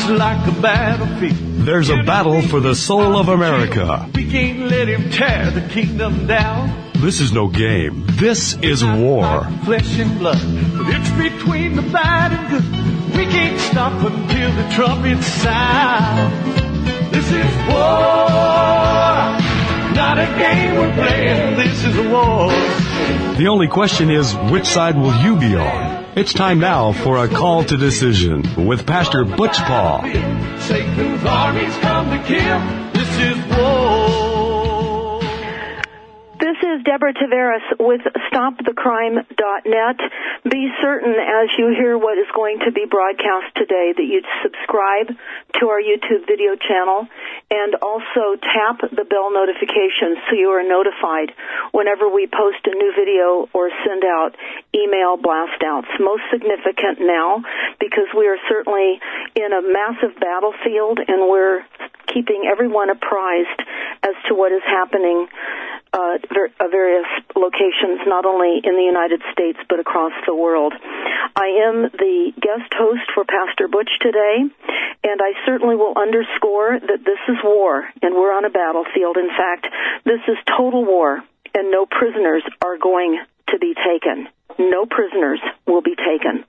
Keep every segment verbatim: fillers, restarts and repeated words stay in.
looks like a battlefield. There's a battle for the soul of America. We can't let him tear the kingdom down. This is no game. This is war. Flesh and blood, but it's between the bad and good. We can't stop until the trumpets sound. This is war, not a game we're playing. This is a war. The only question is, which side will you be on? It's time now for a call to decision with Pastor Butch Paul. Satan's armies come to kill. This is war. This is Deborah Taveras with stop the crime dot net. Be certain as you hear what is going to be broadcast today that you subscribe to our YouTube video channel and also tap the bell notification so you are notified whenever we post a new video or send out email blast outs. Most significant now because we are certainly in a massive battlefield and we're keeping everyone apprised as to what is happening uh, at various locations, not only in the United States but across the world. I am the guest host for Pastor Butch today, and I certainly will underscore that this is war, and we're on a battlefield. In fact, this is total war, and no prisoners are going to be taken. No prisoners will be taken.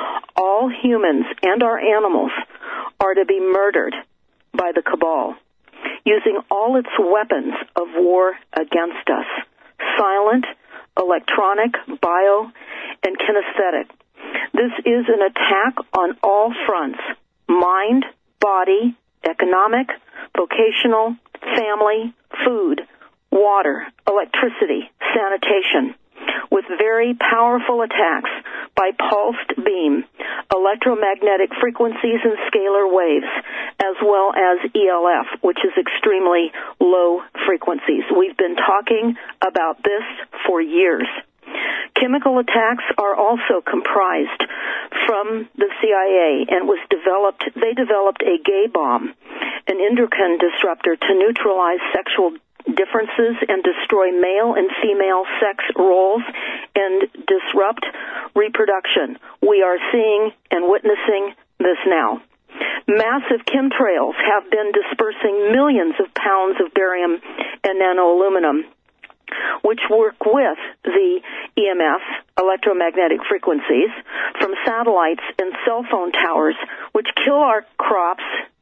All humans and our animals are to be murdered by the cabal, using all its weapons of war against us, silent, electronic, bio, and kinesthetic. This is an attack on all fronts: mind, body, economic, vocational, family, food, water, electricity, sanitation, with very powerful attacks by pulsed beam, electromagnetic frequencies and scalar waves, as well as E L F, which is extremely low frequencies. We've been talking about this for years. Chemical attacks are also comprised from the C I A and was developed, they developed a gay bomb, an endocrine disruptor to neutralize sexual differences and destroy male and female sex roles and disrupt reproduction. We are seeing and witnessing this now. Massive chemtrails have been dispersing millions of pounds of barium and nanoaluminum, which work with the E M F, electromagnetic frequencies, from satellites and cell phone towers, which kill our crops,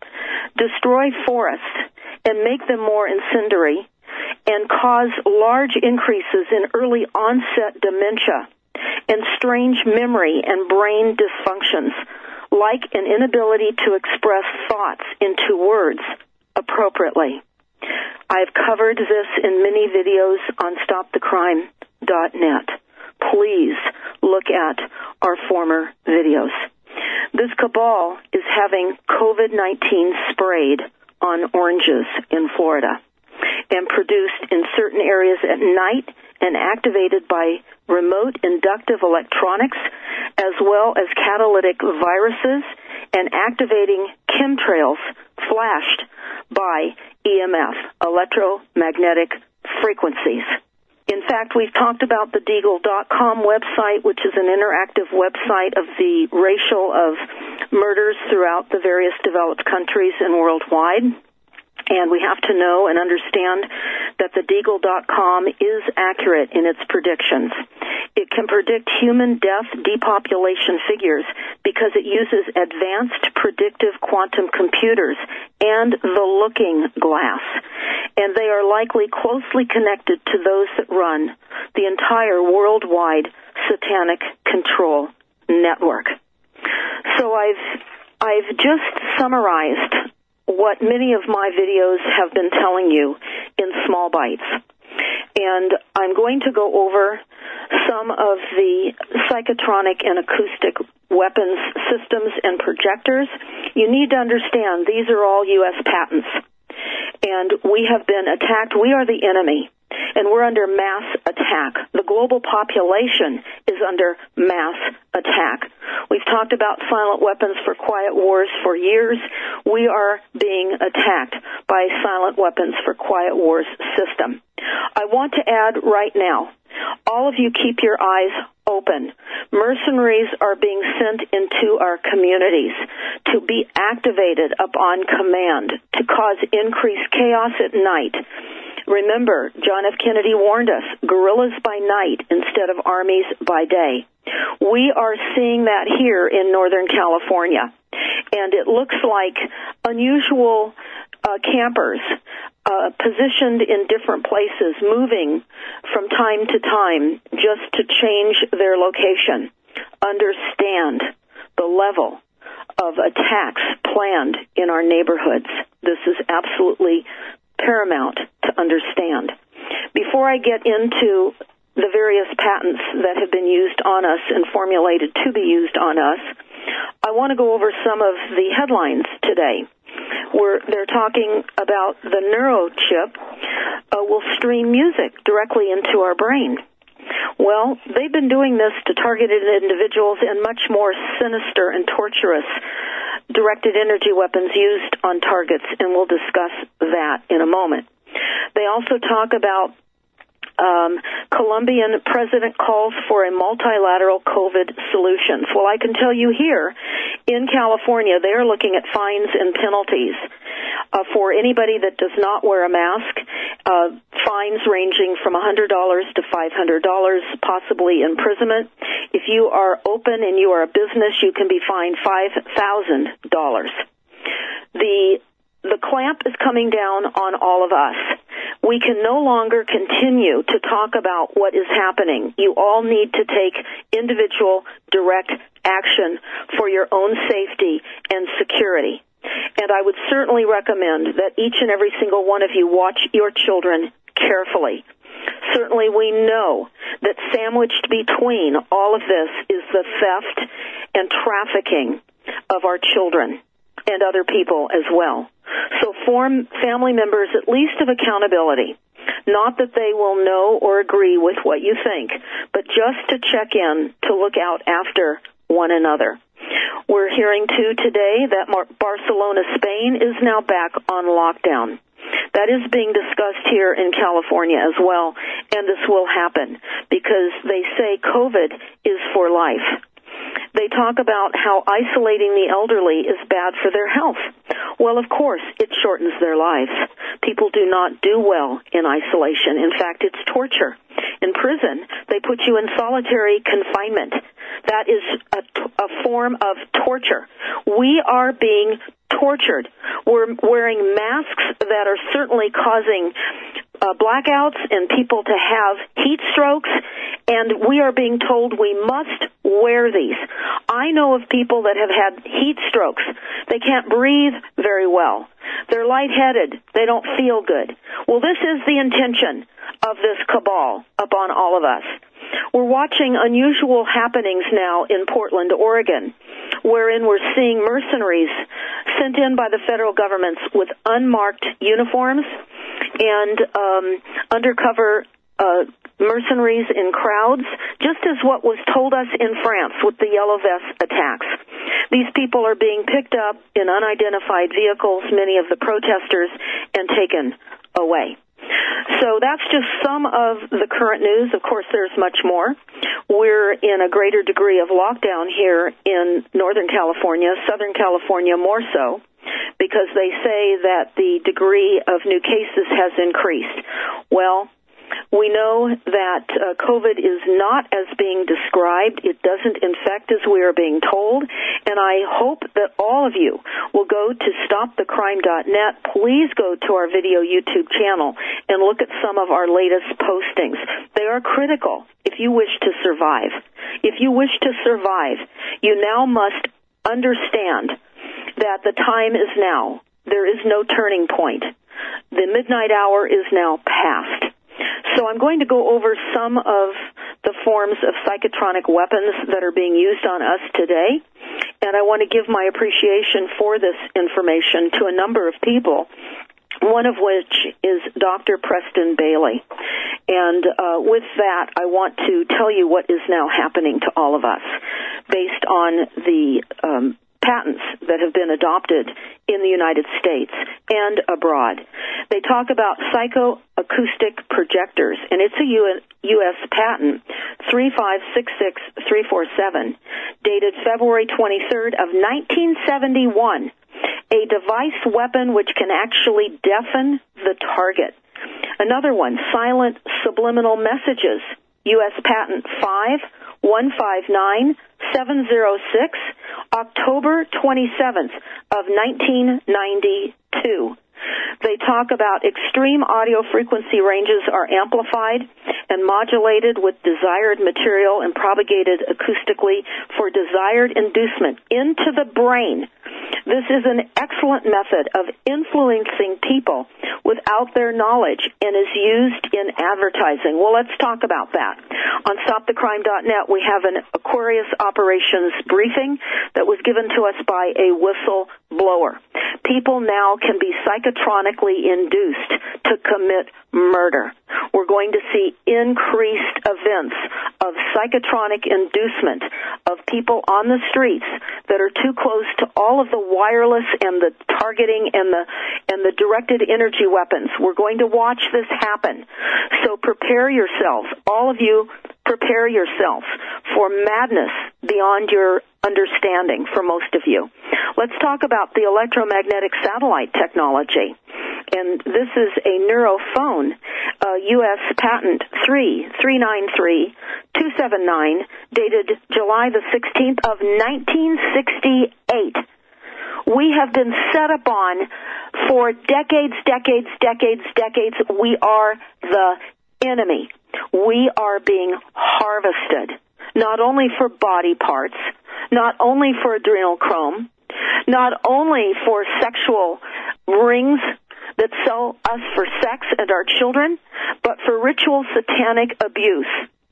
destroy forests, and make them more incendiary, and cause large increases in early onset dementia and strange memory and brain dysfunctions, like an inability to express thoughts into words appropriately. I've covered this in many videos on stop the crime dot net. Please look at our former videos. This cabal is having COVID nineteen sprayed on oranges in Florida and produced in certain areas at night and activated by remote inductive electronics, as well as catalytic viruses and activating chemtrails flashed by E M F, electromagnetic frequencies. In fact, we've talked about the Deagle dot com website, which is an interactive website of the ratio of murders throughout the various developed countries and worldwide. And we have to know and understand that the Deagle dot com is accurate in its predictions. It can predict human death depopulation figures because it uses advanced predictive quantum computers and the looking glass. And they are likely closely connected to those that run the entire worldwide satanic control network. So I've, I've just summarized what many of my videos have been telling you in small bites. And I'm going to go over some of the psychotronic and acoustic weapons systems and projectors. You need to understand these are all U S patents. And we have been attacked. We are the enemy. And we're under mass attack. The global population is under mass attack. We've talked about silent weapons for quiet wars for years. We are being attacked by silent weapons for quiet wars system. I want to add right now, all of you keep your eyes open. Mercenaries are being sent into our communities to be activated upon command, to cause increased chaos at night. Remember, John F. Kennedy warned us, guerrillas by night instead of armies by day. We are seeing that here in Northern California, and it looks like unusual uh, campers uh, positioned in different places, moving from time to time just to change their location. Understand the level of attacks planned in our neighborhoods. This is absolutely paramount to understand. Before I get into the various patents that have been used on us and formulated to be used on us, I want to go over some of the headlines today, where they're talking about the neurochip uh, will stream music directly into our brain. Well, they've been doing this to targeted individuals and much more sinister and torturous directed energy weapons used on targets, and we'll discuss that in a moment. They also talk about Um, Colombian president calls for a multilateral COVID solution. Well, I can tell you here in California, they are looking at fines and penalties uh, for anybody that does not wear a mask, uh, fines ranging from one hundred dollars to five hundred dollars, possibly imprisonment. If you are open and you are a business, you can be fined five thousand dollars. The The clamp is coming down on all of us. We can no longer continue to talk about what is happening. You all need to take individual direct action for your own safety and security. And I would certainly recommend that each and every single one of you watch your children carefully. Certainly we know that sandwiched between all of this is the theft and trafficking of our children and other people as well. So form family members at least of accountability. Not that they will know or agree with what you think, but just to check in, to look out after one another. We're hearing, too, today that Barcelona, Spain is now back on lockdown. That is being discussed here in California as well, and this will happen because they say COVID is for life. They talk about how isolating the elderly is bad for their health. Well, of course, it shortens their lives. People do not do well in isolation. In fact, it's torture. In prison, they put you in solitary confinement. That is a, a form of torture. We are being tortured. We're wearing masks that are certainly causing uh, blackouts and people to have heat strokes, and we are being told we must wear these. I know of people that have had heat strokes. They can't breathe very well. They're lightheaded. They don't feel good. Well, this is the intention of this cabal upon all of us. We're watching unusual happenings now in Portland, Oregon, wherein we're seeing mercenaries sent in by the federal governments with unmarked uniforms and um, undercover uh, mercenaries in crowds, just as what was told us in France with the yellow vest attacks. These people are being picked up in unidentified vehicles, many of the protesters, and taken away. So that's just some of the current news. Of course, there's much more. We're in a greater degree of lockdown here in Northern California, Southern California more so, because they say that the degree of new cases has increased. Well, we know that uh, COVID is not as being described. It doesn't infect as we are being told. And I hope that all of you will go to stop the crime dot net. Please go to our video YouTube channel and look at some of our latest postings. They are critical if you wish to survive. If you wish to survive, you now must understand that the time is now. There is no turning point. The midnight hour is now past. So I'm going to go over some of the forms of psychotronic weapons that are being used on us today, and I want to give my appreciation for this information to a number of people, one of which is Doctor Preston Bailey. And uh, with that, I want to tell you what is now happening to all of us based on the um, patents that have been adopted in the United States and abroad. They talk about psychoacoustic projectors, and it's a U S patent three five six six three four seven, dated February twenty-third of nineteen seventy-one. A device weapon which can actually deafen the target. Another one, silent subliminal messages, U S patent five one five nine seven zero six, October twenty-seventh of nineteen ninety-two. They talk about extreme audio frequency ranges are amplified and modulated with desired material and propagated acoustically for desired inducement into the brain. This is an excellent method of influencing people without their knowledge and is used in advertising. Well, let's talk about that. On stop the crime dot net, we have an Aquarius operations briefing that was given to us by a whistleblower. People now can be psychotronically induced to commit murder. We're going to see increased events of psychotronic inducement of people on the streets that are too close to all of the wireless and the targeting and the and the directed energy weapons. We're going to watch this happen. So prepare yourself. All of you, prepare yourself for madness beyond your understanding for most of you. Let's talk about the electromagnetic satellite technology. And this is a neurophone, uh, U S patent three three nine three two seven nine, dated July the sixteenth of nineteen sixty-eight. We have been set upon for decades, decades, decades, decades. We are the enemy. We are being harvested, not only for body parts, not only for adrenochrome, not only for sexual rings that sell us for sex and our children, but for ritual satanic abuse.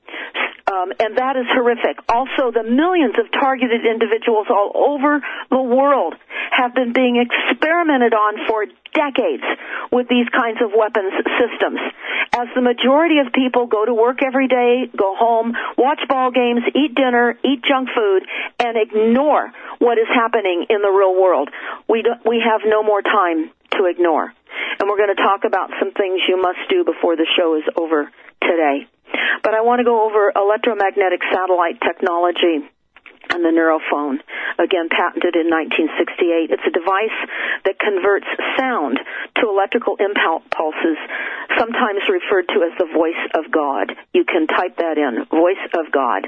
Um, and that is horrific. Also, the millions of targeted individuals all over the world have been being experimented on for decades with these kinds of weapons systems. As the majority of people go to work every day, go home, watch ball games, eat dinner, eat junk food, and ignore what is happening in the real world, we do, we have no more time to ignore. And we're going to talk about some things you must do before the show is over today. But I want to go over electromagnetic satellite technology and the neurophone, again patented in nineteen sixty-eight. It's a device that converts sound to electrical impulses, sometimes referred to as the voice of God. You can type that in, voice of God.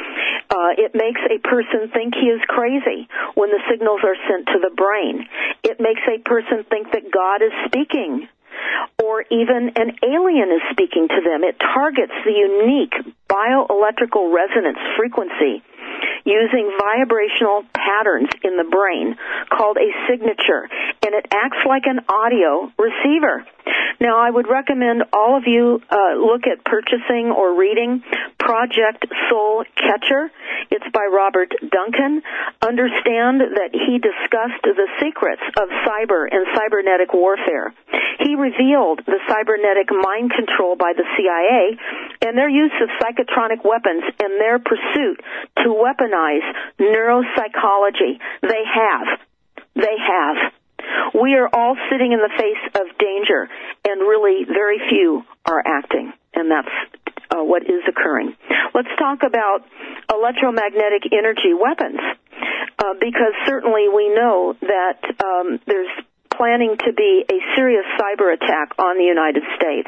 Uh, it makes a person think he is crazy when the signals are sent to the brain. It makes a person think that God is speaking, or even an alien is speaking to them. It targets the unique bioelectrical resonance frequency using vibrational patterns in the brain called a signature, and it acts like an audio receiver. Now, I would recommend all of you uh, look at purchasing or reading Project Soul Catcher. It's by Robert Duncan. Understand that he discussed the secrets of cyber and cybernetic warfare. He revealed the cybernetic mind control by the C I A and their use of psychotronic weapons and their pursuit to weaponize neuropsychology. They have. They have. We are all sitting in the face of danger, and really very few are acting, and that's uh, what is occurring. Let's talk about electromagnetic energy weapons, uh, because certainly we know that um, there's planning to be a serious cyber attack on the United States.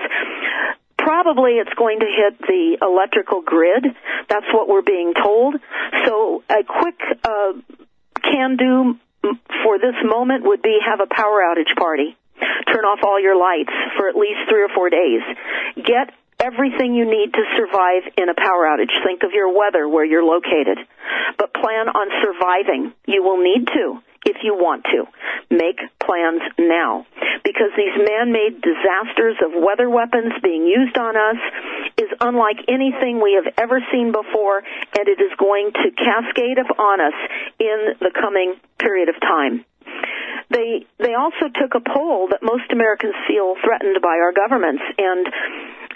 Probably it's going to hit the electrical grid. That's what we're being told. So a quick uh, can-do for this moment would be have a power outage party. Turn off all your lights for at least three or four days. Get everything you need to survive in a power outage. Think of your weather where you're located. But plan on surviving. You will need to if you want to. Make plans now, because these man-made disasters of weather weapons being used on us is unlike anything we have ever seen before, and it is going to cascade upon us in the coming period of time. They they also took a poll that most Americans feel threatened by our governments, and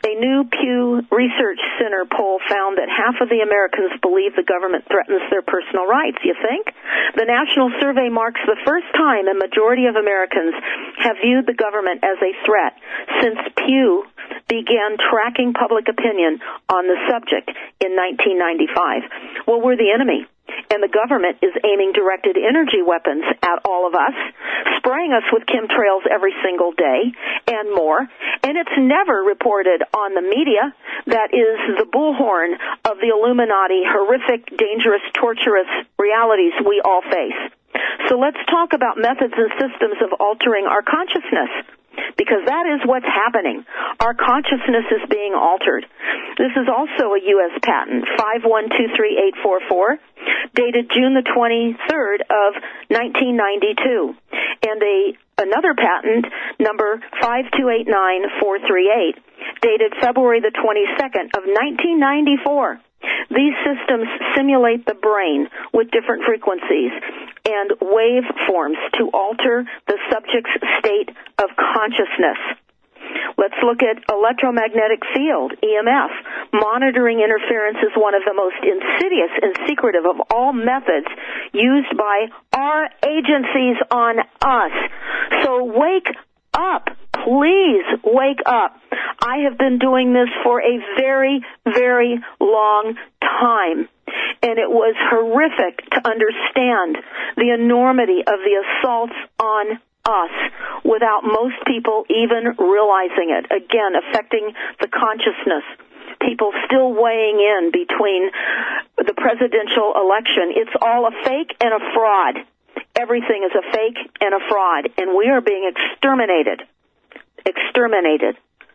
A new Pew Research Center poll found that half of the Americans believe the government threatens their personal rights. You think? The national survey marks the first time a majority of Americans have viewed the government as a threat since Pew began tracking public opinion on the subject in nineteen ninety-five. Well, we're the enemy, and the government is aiming directed energy weapons at all of us, spraying us with chemtrails every single day and more, and it's never reported on the media that is the bullhorn of the Illuminati, horrific, dangerous, torturous realities we all face. So let's talk about methods and systems of altering our consciousness, because that is what's happening. Our consciousness is being altered. This is also a U S patent, five one two three eight four four, dated June the twenty-third of nineteen ninety-two, and a another patent, number five two eight nine four three eight, dated February the twenty-second of nineteen ninety-four. These systems simulate the brain with different frequencies and waveforms to alter the subject's state of consciousness. Let's look at electromagnetic field, E M F. Monitoring interference is one of the most insidious and secretive of all methods used by our agencies on us. So wake up. Please wake up. I have been doing this for a very, very long time, and it was horrific to understand the enormity of the assaults on us without most people even realizing it. Again, affecting the consciousness. People still weighing in between the presidential election. It's all a fake and a fraud. Everything is a fake and a fraud, and we are being exterminated. Exterminated.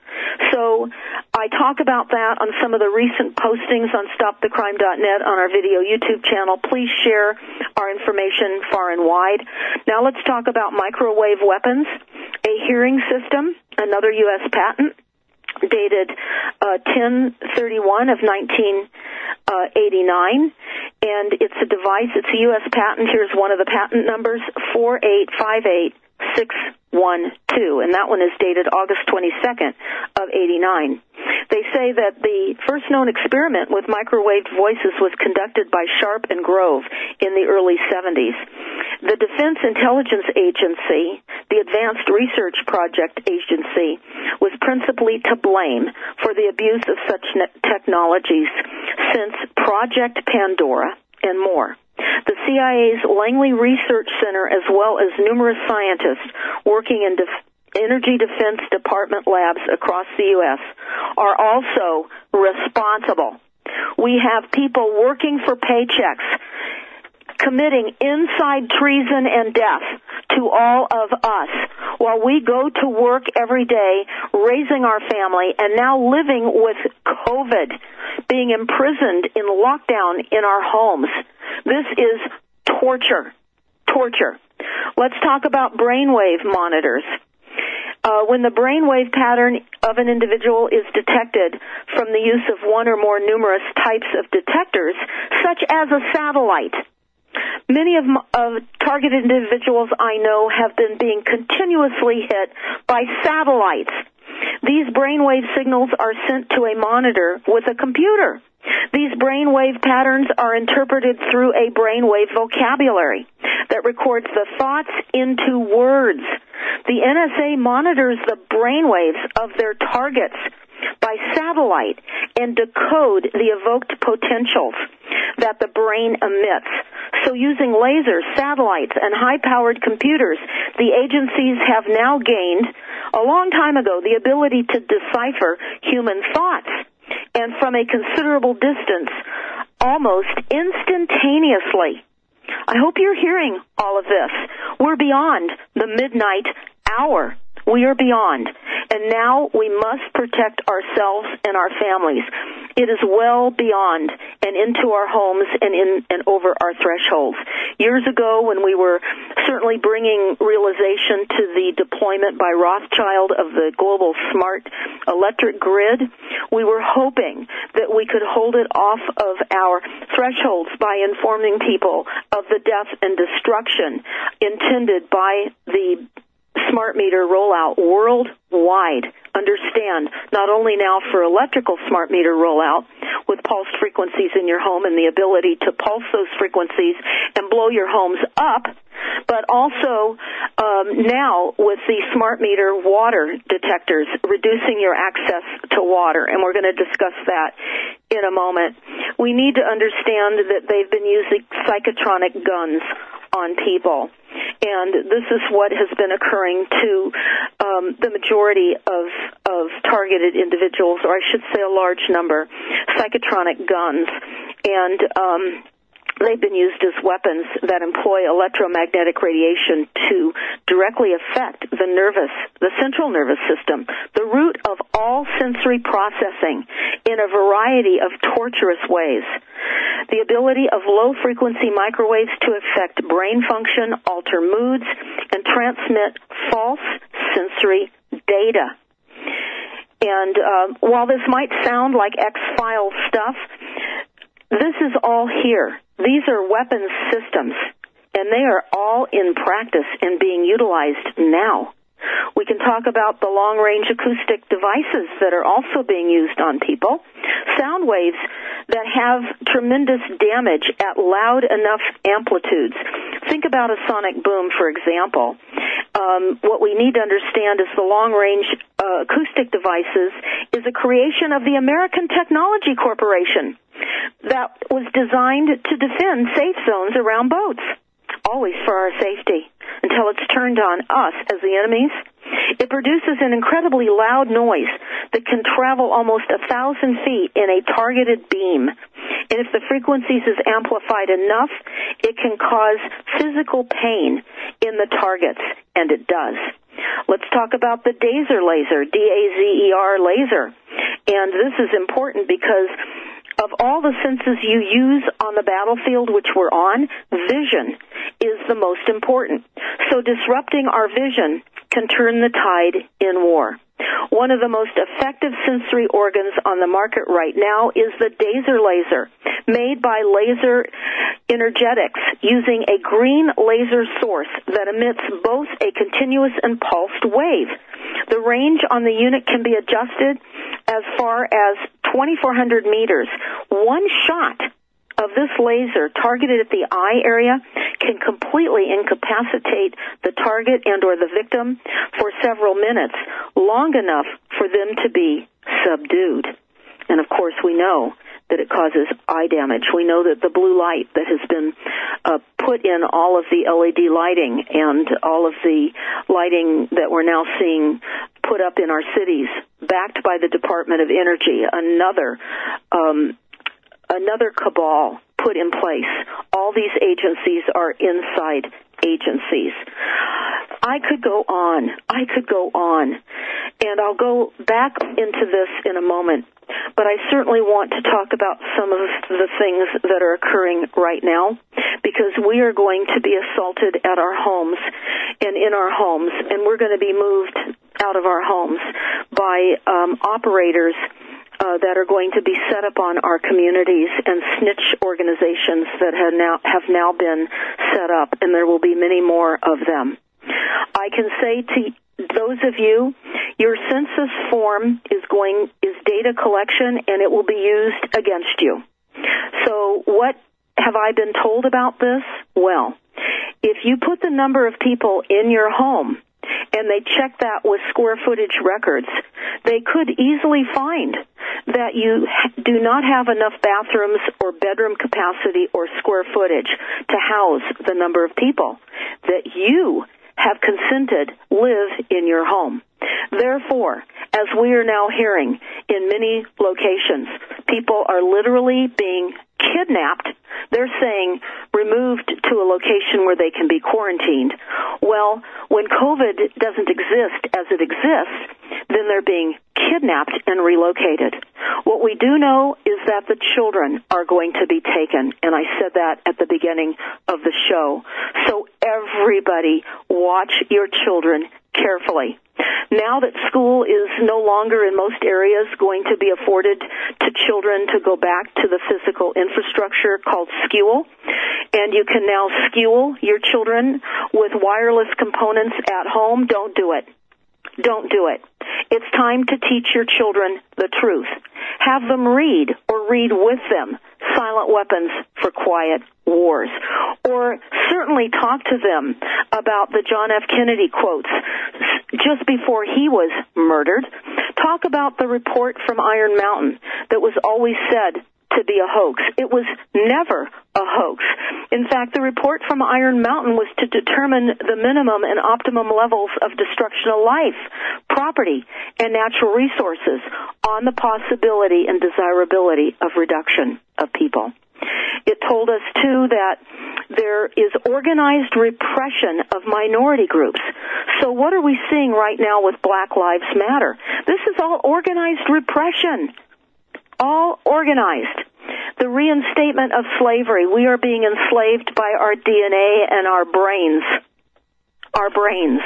So I talk about that on some of the recent postings on stop the crime dot net on our video YouTube channel. Please share our information far and wide. Now let's talk about microwave weapons, a hearing system, another U S patent, dated uh, ten thirty-one of nineteen eighty-nine, and it's a device, it's a U S patent. Here's one of the patent numbers, four eight five eight six one two, and that one is dated August twenty-second of eighty-nine. They say that the first known experiment with microwave voices was conducted by Sharp and Grove in the early seventies. The Defense Intelligence Agency, the Advanced Research Project Agency, was principally to blame for the abuse of such technologies since Project Pandora and more. The C I A's Langley Research Center, as well as numerous scientists working in def- Energy Defense Department labs across the U S, are also responsible. We have people working for paychecks, committing inside treason and death to all of us, while we go to work every day, raising our family, and now living with COVID, being imprisoned in lockdown in our homes. This is torture. Torture. Let's talk about brainwave monitors. Uh, when the brainwave pattern of an individual is detected from the use of one or more numerous types of detectors, such as a satellite, many of, of targeted individuals I know have been being continuously hit by satellites. These brainwave signals are sent to a monitor with a computer. These brainwave patterns are interpreted through a brainwave vocabulary that records the thoughts into words. The N S A monitors the brainwaves of their targets by satellite and decode the evoked potentials that the brain emits. So using lasers, satellites, and high-powered computers, the agencies have now gained, a long time ago, the ability to decipher human thoughts. And from a considerable distance, almost instantaneously. I hope you're hearing all of this. We're beyond the midnight hour. We are beyond. And now we must protect ourselves and our families. It is well beyond and into our homes and in and over our thresholds. Years ago, when we were certainly bringing realization to the deployment by Rothschild of the global smart electric grid, we were hoping that we could hold it off of our thresholds by informing people of the death and destruction intended by the smart meter rollout worldwide understand, not only now for electrical smart meter rollout with pulsed frequencies in your home and the ability to pulse those frequencies and blow your homes up, but also um, now with the smart meter water detectors, reducing your access to water, and we're going to discuss that in a moment. We need to understand that they've been using psychotronic guns on people, and this is what has been occurring to um, the majority of, of targeted individuals, or I should say a large number, psychotronic guns, and um, they've been used as weapons that employ electromagnetic radiation to directly affect the nervous, the central nervous system, the root of all sensory processing in a variety of torturous ways. The ability of low-frequency microwaves to affect brain function, alter moods, and transmit false sensory data. And uh, while this might sound like X-Files stuff, this is all here. These are weapons systems, and they are all in practice and being utilized now. We can talk about the long-range acoustic devices that are also being used on people, sound waves that have tremendous damage at loud enough amplitudes. Think about a sonic boom, for example. Um, what we need to understand is the long-range uh, acoustic devices is a creation of the American Technology Corporation that was designed to defend safe zones around boats, always for our safety, until it's turned on us as the enemies. It produces an incredibly loud noise that can travel almost a thousand feet in a targeted beam. And if the frequencies is amplified enough, it can cause physical pain in the targets, and it does. Let's talk about the Dazer laser, D A Z E R laser. And this is important because of all the senses you use on the battlefield, which we're on, vision is the most important. So disrupting our vision can turn the tide in war. One of the most effective sensory organs on the market right now is the Dazer laser, made by Laser Energetics, using a green laser source that emits both a continuous and pulsed wave. The range on the unit can be adjusted as far as twenty-four hundred meters. One shot of this laser targeted at the eye area can completely incapacitate the target and or the victim for several minutes, long enough for them to be subdued. And of course we know that it causes eye damage. We know that the blue light that has been uh, put in all of the L E D lighting and all of the lighting that we're now seeing put up in our cities, backed by the Department of Energy, another um, another cabal put in place. All these agencies are inside agencies. I could go on. I could go on. And I'll go back into this in a moment. But I certainly want to talk about some of the things that are occurring right now, because we are going to be assaulted at our homes and in our homes, and we're going to be moved out of our homes by um, operators Uh, that are going to be set up on our communities, and snitch organizations that have now have now been set up, and there will be many more of them. I can say to those of you, your census form is going is data collection, and it will be used against you. So what have I been told about this? Well, if you put the number of people in your home and they check that with square footage records, they could easily find that you do not have enough bathrooms or bedroom capacity or square footage to house the number of people that you have consented live in your home. Therefore, as we are now hearing in many locations, people are literally being kidnapped. They're saying removed to a location where they can be quarantined. Well, when COVID doesn't exist as it exists, then they're being kidnapped and relocated. What we do know is that the children are going to be taken, and I said that at the beginning of the show. So everybody watch your children carefully. Now that school is no longer in most areas going to be afforded to children to go back to the physical infrastructure called school, and you can now school your children with wireless components at home, don't do it. Don't do it. It's time to teach your children the truth. Have them read or read with them Silent Weapons for Quiet Wars. Or certainly talk to them about the John F. Kennedy quotes just before he was murdered. Talk about the report from Iron Mountain that was always said to be a hoax. It was never a hoax. In fact, the report from Iron Mountain was to determine the minimum and optimum levels of destruction of life, property, and natural resources on the possibility and desirability of reduction of people. It told us, too, that there is organized repression of minority groups. So what are we seeing right now with Black Lives Matter? This is all organized repression. All organized. The reinstatement of slavery. We are being enslaved by our D N A and our brains. Our brains.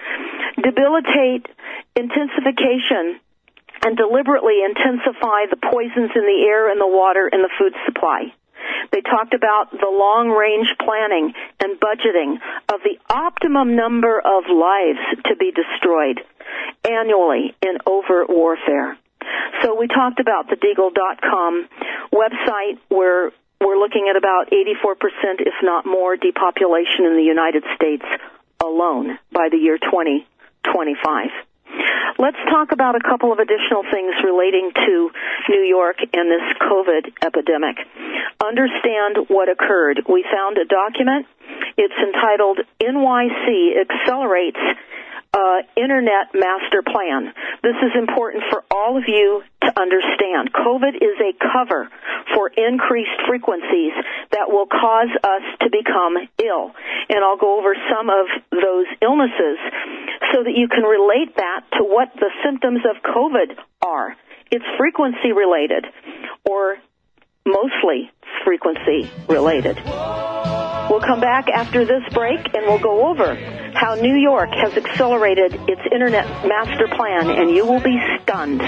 Debilitate, intensification, and deliberately intensify the poisons in the air and the water and the food supply. They talked about the long-range planning and budgeting of the optimum number of lives to be destroyed annually in overt warfare. So we talked about the Deagle dot com website where we're looking at about eighty-four percent, if not more, depopulation in the United States alone by the year twenty twenty-five. Let's talk about a couple of additional things relating to New York and this COVID epidemic. Understand what occurred. We found a document. It's entitled N Y C Accelerates Uh, Internet Master Plan. This is important for all of you to understand. COVID is a cover for increased frequencies that will cause us to become ill. And I'll go over some of those illnesses so that you can relate that to what the symptoms of COVID are. It's frequency related, or mostly frequency related. We'll come back after this break and we'll go over how New York has accelerated its Internet Master Plan, and you will be stunned.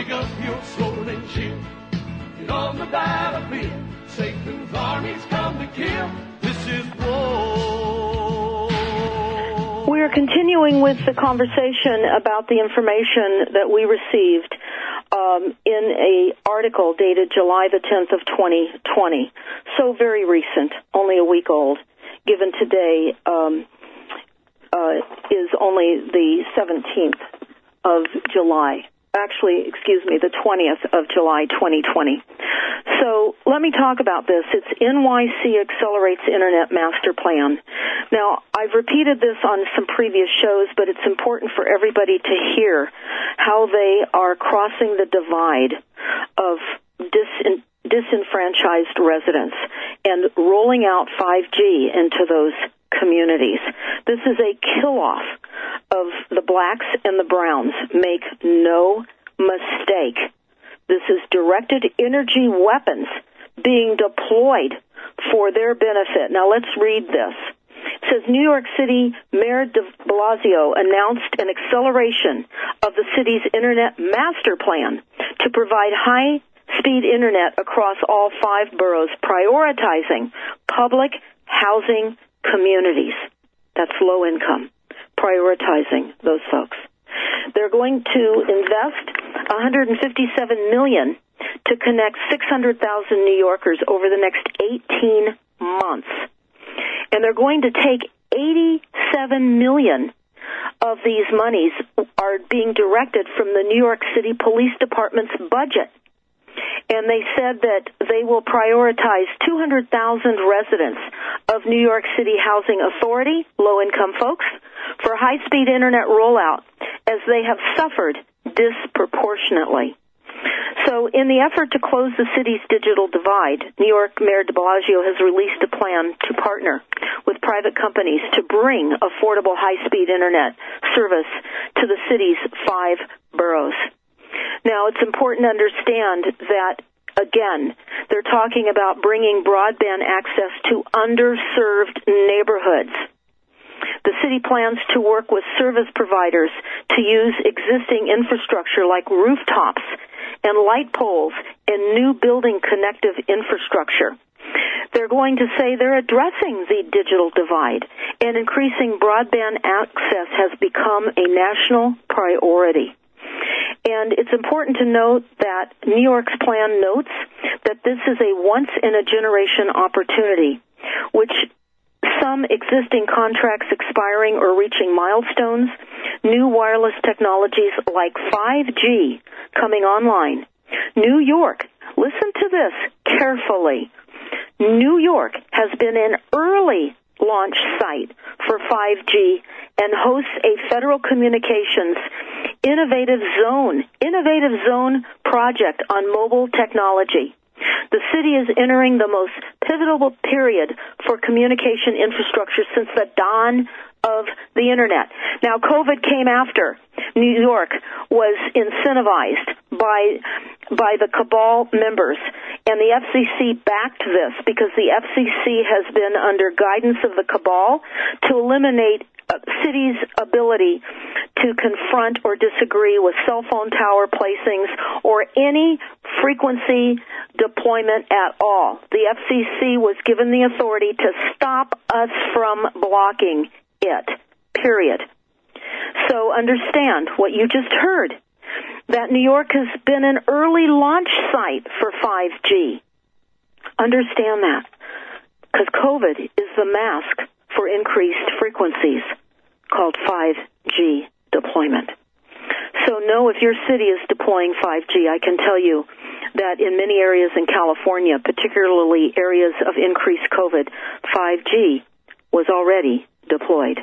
We are continuing with the conversation about the information that we received um, in a article dated July the tenth of twenty twenty. So very recent, only a week old, given today um, uh, is only the seventeenth of July. Actually, excuse me, the twentieth of July, twenty twenty. So let me talk about this. It's N Y C Accelerates Internet Master Plan. Now, I've repeated this on some previous shows, but it's important for everybody to hear how they are crossing the divide of dis- disenfranchised residents and rolling out five G into those communities. This is a kill-off of the blacks and the browns. Make no mistake. This is directed energy weapons being deployed for their benefit. Now let's read this. It says New York City Mayor de Blasio announced an acceleration of the city's Internet Master Plan to provide high-speed Internet across all five boroughs, prioritizing public housing communities. That's low income, prioritizing those folks. They're going to invest one hundred fifty-seven million dollars to connect six hundred thousand New Yorkers over the next eighteen months. And they're going to take eighty-seven million dollars of these monies are being directed from the New York City Police Department's budget. And they said that they will prioritize two hundred thousand residents of New York City Housing Authority, low-income folks, for high-speed Internet rollout, as they have suffered disproportionately. So in the effort to close the city's digital divide, New York Mayor de Blasio has released a plan to partner with private companies to bring affordable high-speed Internet service to the city's five boroughs. Now, it's important to understand that, again, they're talking about bringing broadband access to underserved neighborhoods. The city plans to work with service providers to use existing infrastructure like rooftops and light poles and new building connective infrastructure. They're going to say they're addressing the digital divide, and increasing broadband access has become a national priority. And it's important to note that New York's plan notes that this is a once-in-a-generation opportunity, which some existing contracts expiring or reaching milestones, new wireless technologies like five G coming online. New York, listen to this carefully. New York has been an early launch site for five G and hosts a Federal Communications Innovative Zone, Innovative Zone project on mobile technology. The city is entering the most pivotal period for communication infrastructure since the dawn of the Internet. Now, COVID came after New York was incentivized by by the cabal members, and the F C C backed this because the F C C has been under guidance of the cabal to eliminate a city's ability to confront or disagree with cell phone tower placings or any frequency deployment at all. The F C C was given the authority to stop us from blocking it, period. So understand what you just heard, that New York has been an early launch site for five G. Understand that, because COVID is the mask for increased frequencies called five G deployment. So know if your city is deploying five G, I can tell you that in many areas in California, particularly areas of increased COVID, five G was already deployed.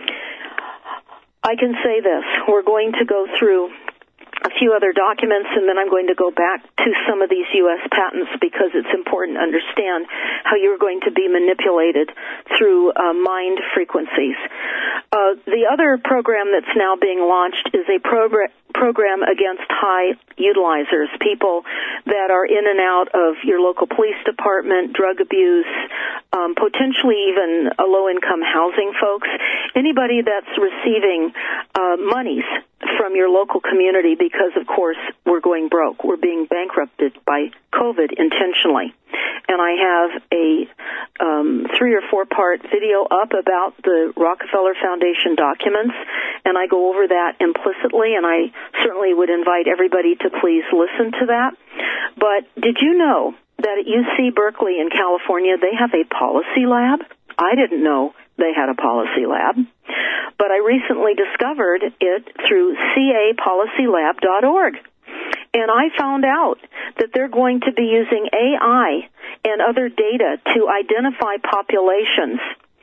I can say this. We're going to go through a few other documents, and then I'm going to go back to some of these U S patents because it's important to understand how you're going to be manipulated through uh, mind frequencies. Uh, the other program that's now being launched is a progr- program against high utilizers, people that are in and out of your local police department, drug abuse, um, potentially even a low-income housing folks, anybody that's receiving uh, monies from your local community because, of course, we're going broke. We're being bankrupted by COVID intentionally. And I have a um, three- or four-part video up about the Rockefeller Foundation documents, and I go over that implicitly, and I certainly would invite everybody to please listen to that. But did you know that at U C Berkeley in California, they have a policy lab? I didn't know they had a policy lab, but I recently discovered it through C A policy lab dot org. And I found out that they're going to be using A I and other data to identify populations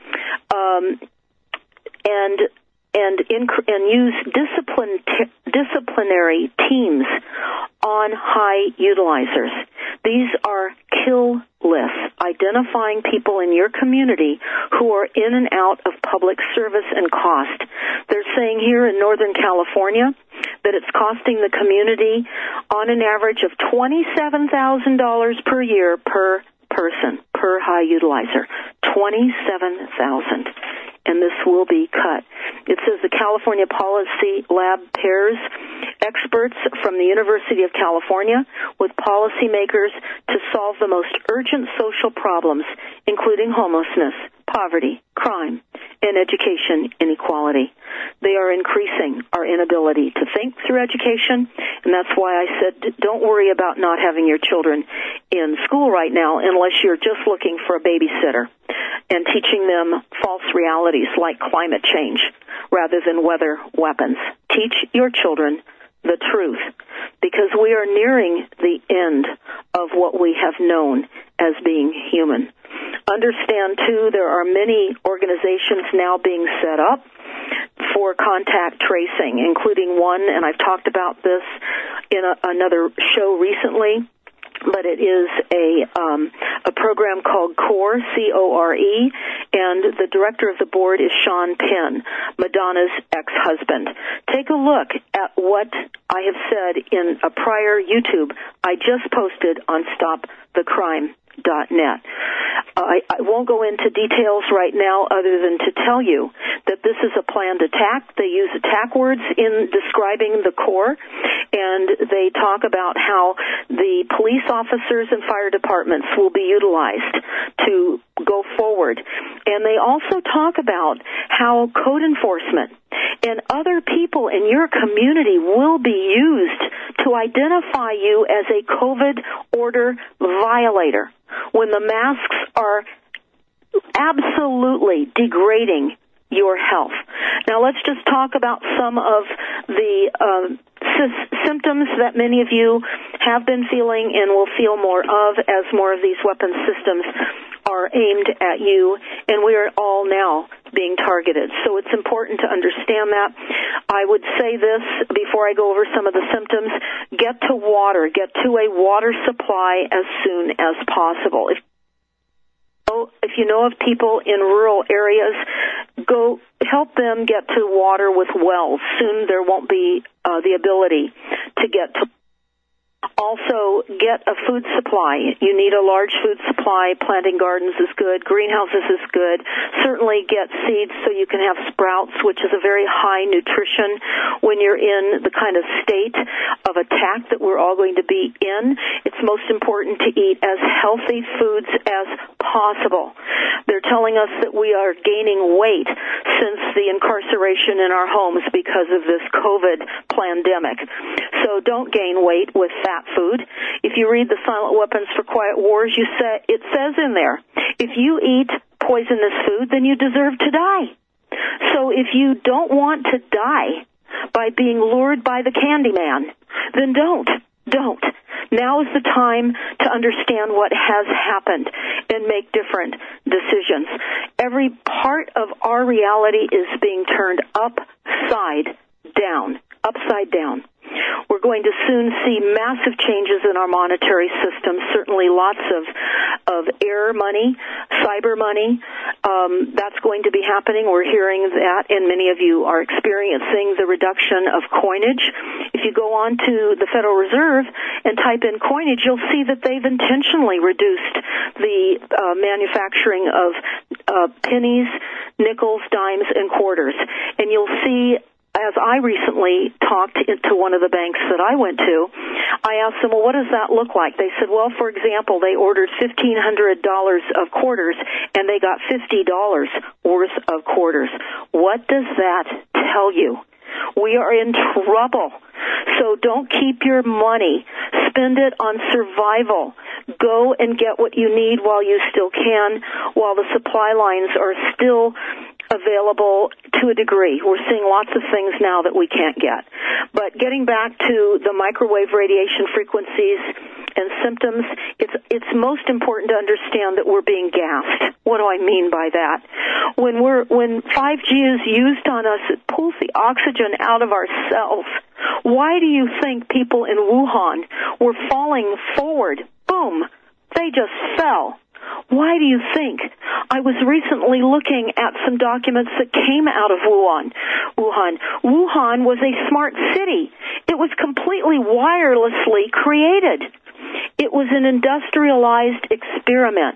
um, and and inc- and use discipline t- disciplinary teams on high utilizers. These are kill lists, identifying people in your community who are in and out of public service and cost. They're saying here in Northern California that it's costing the community on an average of twenty-seven thousand dollars per year per person, per high utilizer. twenty-seven thousand dollars. And this will be cut. It says the California Policy Lab pairs experts from the University of California with policymakers to solve the most urgent social problems, including homelessness, poverty, crime, and education inequality. They are increasing our inability to think through education, and that's why I said don't worry about not having your children in school right now unless you're just looking for a babysitter and teaching them false realities like climate change rather than weather weapons. Teach your children the truth, because we are nearing the end of what we have known as being human. Understand, too, there are many organizations now being set up for contact tracing, including one, and I've talked about this in a, another show recently, but it is a um, a program called CORE, C O R E, and the director of the board is Sean Penn, Madonna's ex-husband. Take a look at what I have said in a prior YouTube I just posted on stop the crime dot net. I, I won't go into details right now other than to tell you that this is a planned attack. They use attack words in describing the core, and they talk about how the police officers and fire departments will be utilized to go forward. And they also talk about how code enforcement and other people in your community will be used identify you as a COVID order violator when the masks are absolutely degrading your health. Now let's just talk about some of the uh, sy- symptoms that many of you have been feeling and will feel more of as more of these weapons systems are aimed at you, and we are all now being targeted. So it's important to understand that. I would say this before I go over some of the symptoms. Get to water. Get to a water supply as soon as possible. If If you know of people in rural areas, go help them get to water with wells. Soon there won't be uh, the ability to get to. Also, get a food supply. You need a large food supply. Planting gardens is good. Greenhouses is good. Certainly get seeds so you can have sprouts, which is a very high nutrition when you're in the kind of state of attack that we're all going to be in. It's most important to eat as healthy foods as possible. They're telling us that we are gaining weight since the incarceration in our homes because of this COVID pandemic. So don't gain weight with fat food. If you read the Silent Weapons for Quiet Wars, you say, it says in there, if you eat poisonous food, then you deserve to die. So if you don't want to die by being lured by the Candyman, then don't. Don't. Now is the time to understand what has happened and make different decisions. Every part of our reality is being turned upside down. Upside down. We're going to soon see massive changes in our monetary system, certainly lots of of air money, cyber money. Um, that's going to be happening. We're hearing that, and many of you are experiencing the reduction of coinage. If you go on to the Federal Reserve and type in coinage, you'll see that they've intentionally reduced the uh, manufacturing of uh, pennies, nickels, dimes, and quarters. And you'll see, as I recently talked to one of the banks that I went to, I asked them, well, what does that look like? They said, well, for example, they ordered fifteen hundred dollars of quarters, and they got fifty dollars worth of quarters. What does that tell you? We are in trouble. So don't keep your money. Spend it on survival. Go and get what you need while you still can, while the supply lines are still available to a degree. We're seeing lots of things now that we can't get. But getting back to the microwave radiation frequencies and symptoms, it's it's most important to understand that we're being gassed. What do I mean by that? When we're when five G is used on us, it pulls the oxygen out of our cells. Why do you think people in Wuhan were falling forward? Boom! They just fell. Why do you think? I was recently looking at some documents that came out of Wuhan. Wuhan. Wuhan was a smart city. It was completely wirelessly created. It was an industrialized experiment.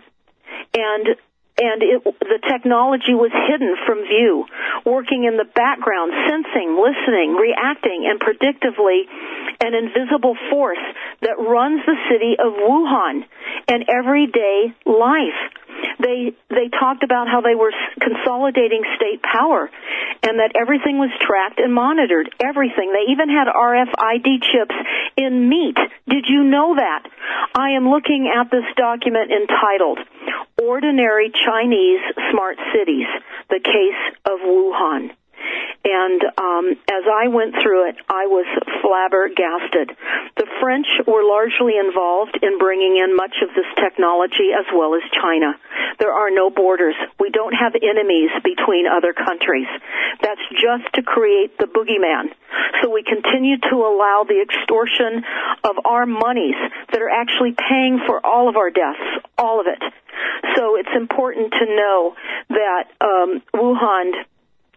And and it, the technology was hidden from view, working in the background, sensing, listening, reacting, and predictively an invisible force that runs the city of Wuhan and everyday life. They they talked about how they were consolidating state power and that everything was tracked and monitored, everything. They even had R F I D chips in meat. Did you know that? I am looking at this document entitled Ordinary Chinese Smart Cities, the Case of Wuhan. And um, as I went through it, I was flabbergasted. The French were largely involved in bringing in much of this technology, as well as China. There are no borders. We don't have enemies between other countries. That's just to create the boogeyman. So we continue to allow the extortion of our monies that are actually paying for all of our deaths, all of it. So it's important to know that um, Wuhan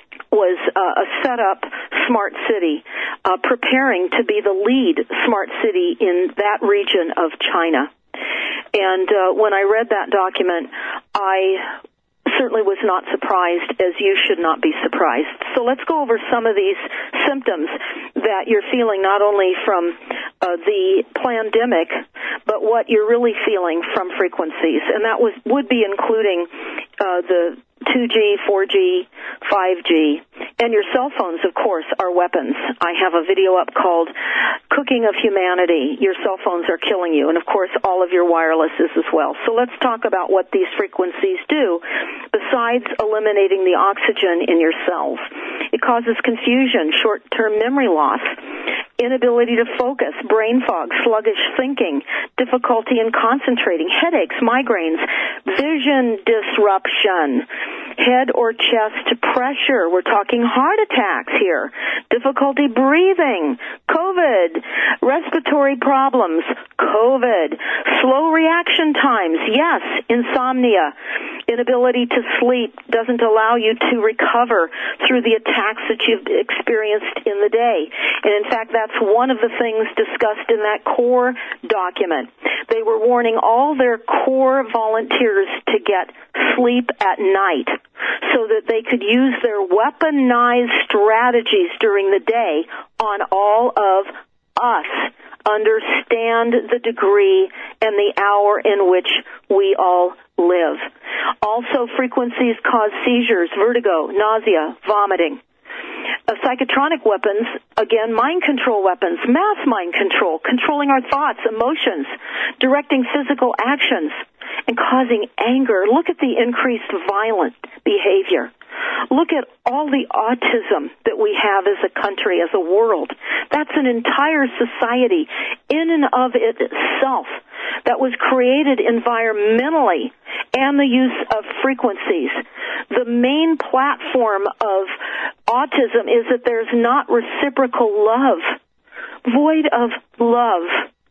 was uh, a set-up smart city, uh, preparing to be the lead smart city in that region of China. And uh, when I read that document, I certainly was not surprised, as you should not be surprised. So let's go over some of these symptoms that you're feeling, not only from uh, the pandemic, but what you're really feeling from frequencies. And that was would be including uh, the two G, four G, five G, and your cell phones, of course, are weapons. I have a video up called Cooking of Humanity. Your cell phones are killing you, and of course, all of your wirelesses as well. So let's talk about what these frequencies do besides eliminating the oxygen in your cells. It causes confusion, short-term memory loss, inability to focus, brain fog, sluggish thinking, difficulty in concentrating, headaches, migraines, vision disruption, head or chest pressure. We're talking heart attacks here, difficulty breathing, COVID, respiratory problems, COVID, slow reaction times, yes, insomnia, inability to sleep doesn't allow you to recover through the attacks that you've experienced in the day. And in fact, that's one of the things discussed in that CORE document. They were warning all their CORE volunteers to get sleep at night so that they could use their weaponized strategies during the day on all of us. Understand the degree and the hour in which we all live. Also, frequencies cause seizures, vertigo, nausea, vomiting. Uh, psychotronic weapons, again, mind control weapons, mass mind control, controlling our thoughts, emotions, directing physical actions, and causing anger. Look at the increased violent behavior. Look at all the autism that we have as a country, as a world. That's an entire society in and of itself that was created environmentally and the use of frequencies. The main platform of autism is that there's not reciprocal love, void of love.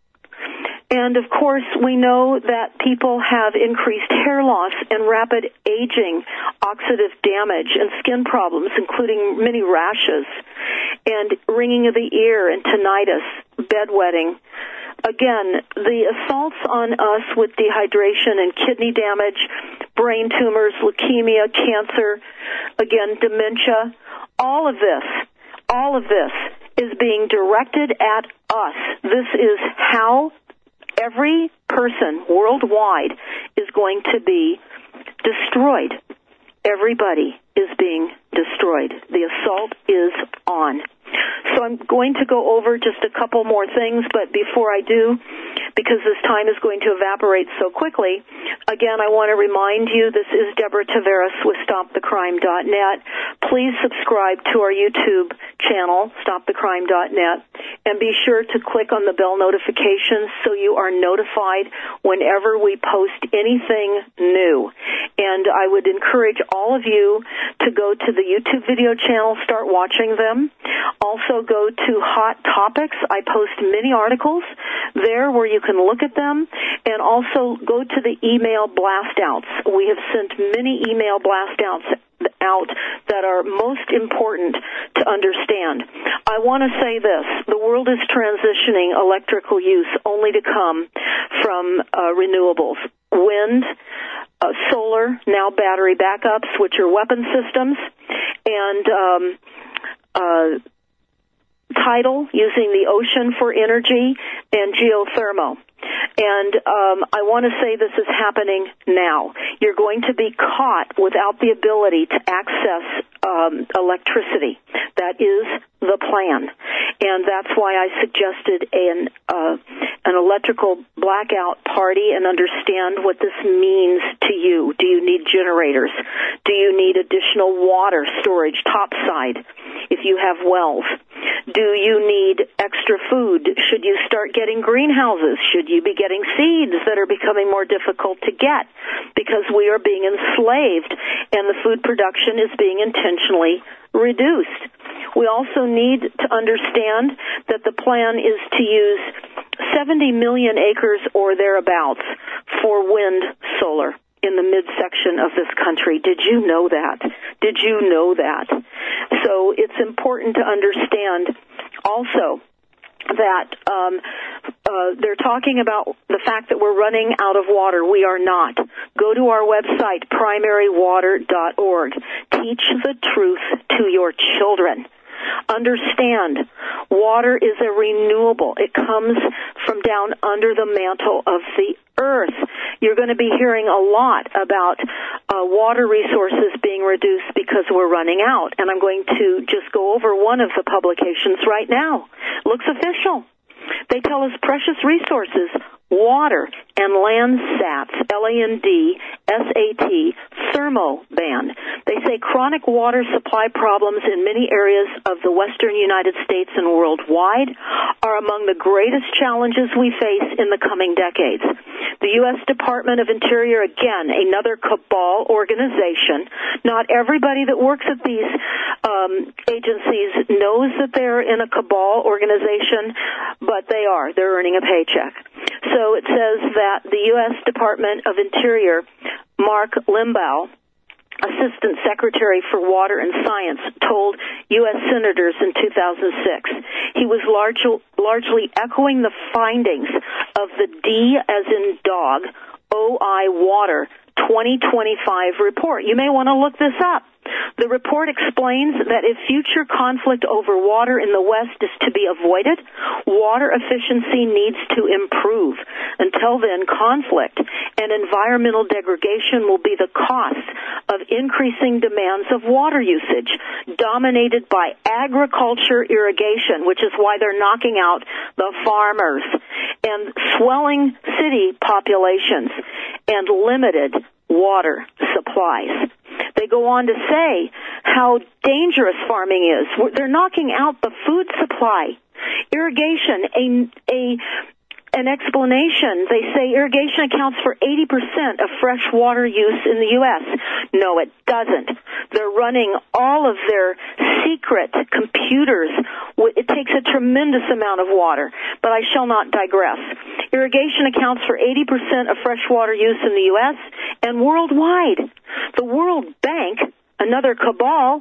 And, of course, we know that people have increased hair loss and rapid aging, oxidative damage, and skin problems, including many rashes, and ringing of the ear and tinnitus, bedwetting. Again, the assaults on us with dehydration and kidney damage, brain tumors, leukemia, cancer, again, dementia, all of this, all of this is being directed at us. This is how every person worldwide is going to be destroyed. Everybody is being destroyed. The assault is on. So I'm going to go over just a couple more things, but before I do, because this time is going to evaporate so quickly, again, I want to remind you, this is Deborah Taveras with Stop The Crime dot net. Please subscribe to our YouTube channel, Stop The Crime dot net, and be sure to click on the bell notifications so you are notified whenever we post anything new. And I would encourage all of you to go to the YouTube video channel, start watching them. Also go to Hot Topics. I post many articles there where you can look at them, and also go to the email blast outs. We have sent many email blast outs out that are most important to understand. I want to say this. The world is transitioning electrical use only to come from uh, renewables. Wind, uh, solar, now battery backups, which are weapon systems, and um, uh, tidal, using the ocean for energy, and geothermal. And um, I want to say this is happening now. You're going to be caught without the ability to access um, electricity. That is the plan. And that's why I suggested an, uh, an electrical blackout party and understand what this means to you. Do you need generators? Do you need additional water storage topside if you have wells? Do you need extra food? Should you start getting greenhouses? Should you be getting seeds that are becoming more difficult to get because we are being enslaved and the food production is being intentionally reduced? We also need to understand that the plan is to use seventy million acres or thereabouts for wind solar in the midsection of this country. Did you know that? Did you know that? So it's important to understand also that um, uh, they're talking about the fact that we're running out of water. We are not. Go to our website, primary water dot org. Teach the truth to your children. Understand, water is a renewable. It comes from down under the mantle of the earth, you're going to be hearing a lot about uh, water resources being reduced because we're running out. And I'm going to just go over one of the publications right now. Looks official. They tell us precious resources, water, and Landsat, L A N D S A T, thermoban. They say chronic water supply problems in many areas of the western United States and worldwide are among the greatest challenges we face in the coming decades. The U S Department of Interior, again, another cabal organization. Not everybody that works at these um, agencies knows that they're in a cabal organization, but they are. They're earning a paycheck. So it says that the U S Department of Interior, Mark Limbaugh, Assistant Secretary for Water and Science, told U S senators in two thousand six. He was large, largely echoing the findings of the D as in dog, O I Water twenty twenty-five report. You may want to look this up. The report explains that if future conflict over water in the West is to be avoided, water efficiency needs to improve. Until then, conflict and environmental degradation will be the cost of increasing demands of water usage, dominated by agriculture irrigation, which is why they're knocking out the farmers, and swelling city populations, and limited water supplies. They go on to say how dangerous farming is. They're knocking out the food supply. Irrigation, a, a, an explanation. They say irrigation accounts for eighty percent of fresh water use in the U S No, it doesn't. They're running all of their secret computers. It takes a tremendous amount of water, but I shall not digress. Irrigation accounts for eighty percent of fresh water use in the U S and worldwide. The World Bank, another cabal,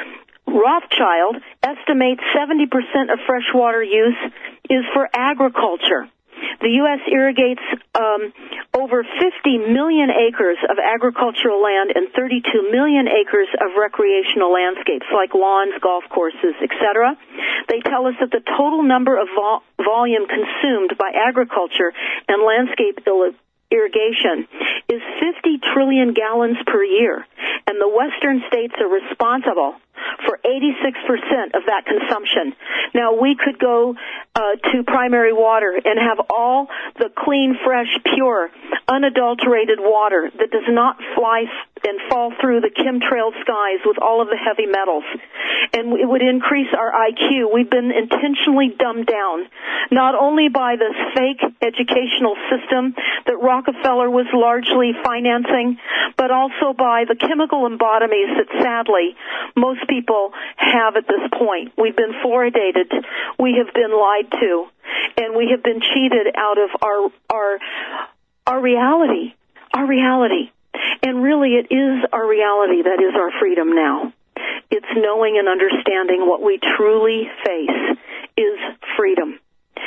Rothschild, estimates seventy percent of fresh water use is for agriculture. The U S irrigates um, over fifty million acres of agricultural land and thirty-two million acres of recreational landscapes like lawns, golf courses, et cetera. They tell us that the total number of vol- volume consumed by agriculture and landscape il- irrigation is fifty trillion gallons per year, and the western states are responsible for eighty-six percent of that consumption. Now, we could go uh, to primary water and have all the clean, fresh, pure, unadulterated water that does not fly and fall through the chemtrailed skies with all of the heavy metals. And it would increase our I Q. We've been intentionally dumbed down, not only by this fake educational system that Rockefeller was largely financing, but also by the chemical lobotomies that sadly most people have at this point. We've been fluoridated. We have been lied to. And we have been cheated out of our our our reality. Our reality. And really, it is our reality that is our freedom now. It's knowing and understanding what we truly face is freedom.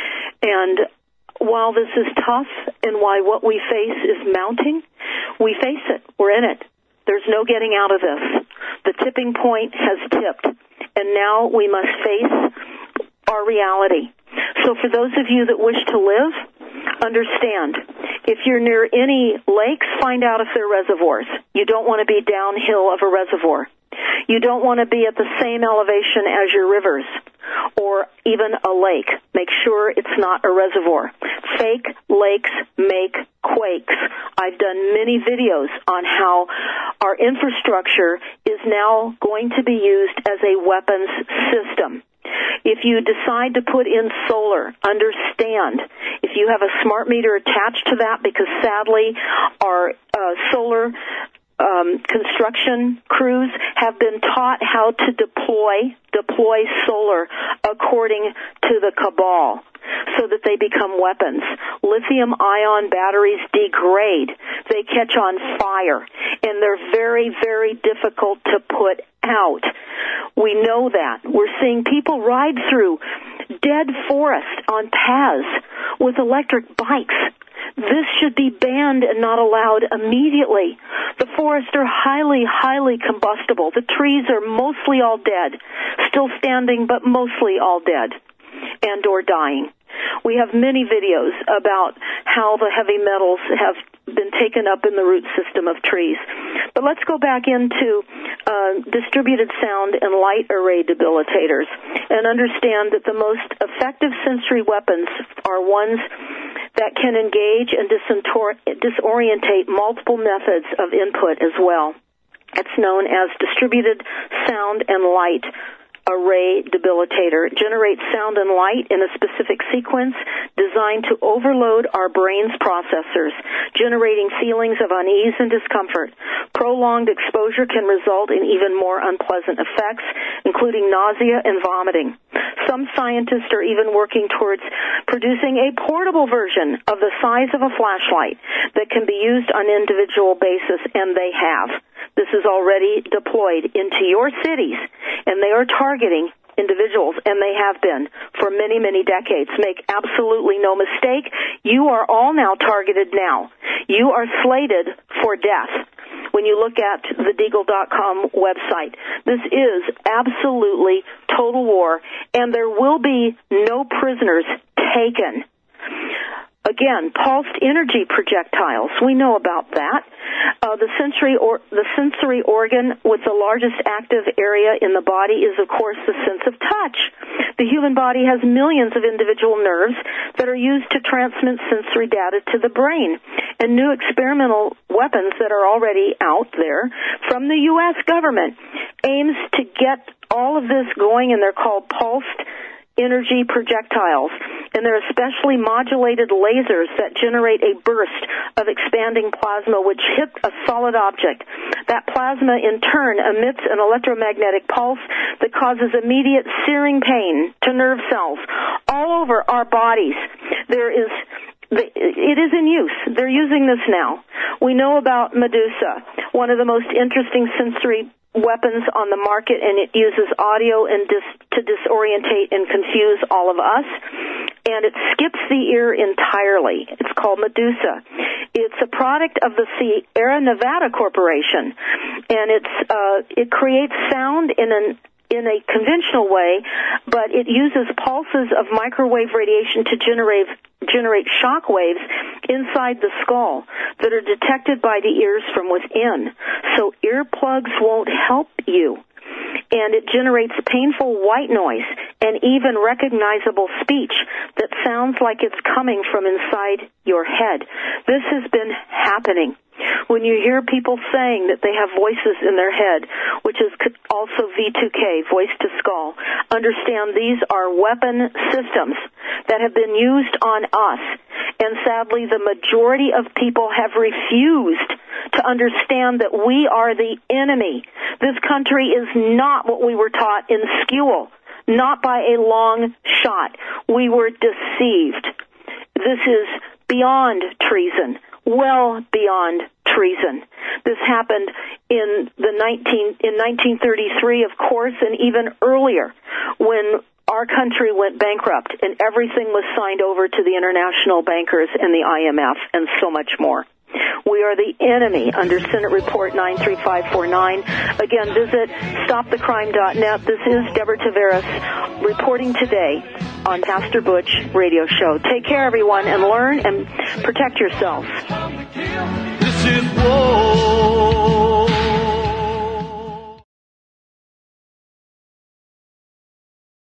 And while this is tough and why what we face is mounting, we face it. We're in it. There's no getting out of this. The tipping point has tipped, and now we must face our reality. So for those of you that wish to live, understand, if you're near any lakes, find out if they're reservoirs. You don't want to be downhill of a reservoir. You don't want to be at the same elevation as your rivers or even a lake. Make sure it's not a reservoir. Fake lakes make quakes. I've done many videos on how our infrastructure is now going to be used as a weapons system. If you decide to put in solar, understand, if you have a smart meter attached to that, because sadly our uh, solar um, construction crews have been taught how to deploy, deploy solar according to the cabal, so that they become weapons. Lithium-ion batteries degrade. They catch on fire, and they're very, very difficult to put out. We know that. We're seeing people ride through dead forest on paths with electric bikes. This should be banned and not allowed immediately. The forests are highly, highly combustible. The trees are mostly all dead, still standing, but mostly all dead and or dying. We have many videos about how the heavy metals have been taken up in the root system of trees. But let's go back into uh, distributed sound and light array debilitators and understand that the most effective sensory weapons are ones that can engage and disintor- disorientate multiple methods of input as well. It's known as distributed sound and light array debilitator. It generates sound and light in a specific sequence designed to overload our brain's processors, generating feelings of unease and discomfort. Prolonged exposure can result in even more unpleasant effects, including nausea and vomiting. Some scientists are even working towards producing a portable version of the size of a flashlight that can be used on an individual basis, and they have. This is already deployed into your cities, and they are targeting individuals, and they have been for many, many decades. Make absolutely no mistake, you are all now targeted now. You are slated for death. When you look at the Deagle dot com website, this is absolutely total war, and there will be no prisoners taken. Again, pulsed energy projectiles. We know about that. Uh, the sensory or the sensory organ with the largest active area in the body is, of course, the sense of touch. The human body has millions of individual nerves that are used to transmit sensory data to the brain. And new experimental weapons that are already out there from the U S government aims to get all of this going, and they're called pulsed energy projectiles, and they're especially modulated lasers that generate a burst of expanding plasma which hit a solid object. That plasma in turn emits an electromagnetic pulse that causes immediate searing pain to nerve cells all over our bodies. There is It is in use. They're using this now. We know about Medusa, one of the most interesting sensory weapons on the market, and it uses audio and dis- to disorientate and confuse all of us, and it skips the ear entirely. It's called Medusa. It's a product of the Sierra Nevada Corporation, and it's uh, it creates sound in an in a conventional way, but it uses pulses of microwave radiation to generate generate shock waves inside the skull that are detected by the ears from within. So earplugs won't help you. And it generates painful white noise and even recognizable speech that sounds like it's coming from inside your head. This has been happening. When you hear people saying that they have voices in their head, which is also V two K, voice to skull, understand these are weapon systems that have been used on us. And sadly, the majority of people have refused to understand that we are the enemy. This country is not what we were taught in school, not by a long shot. We were deceived. This is beyond treason. Well beyond treason. This happened in the nineteen in nineteen thirty-three, of course, and even earlier when our country went bankrupt and everything was signed over to the international bankers and the I M F and so much more. We are the enemy under Senate Report nine three five four nine. Again, visit stop the crime dot net. This is Deborah Tavares reporting today on Pastor Butch Radio Show. Take care, everyone, and learn and protect yourselves. This is war.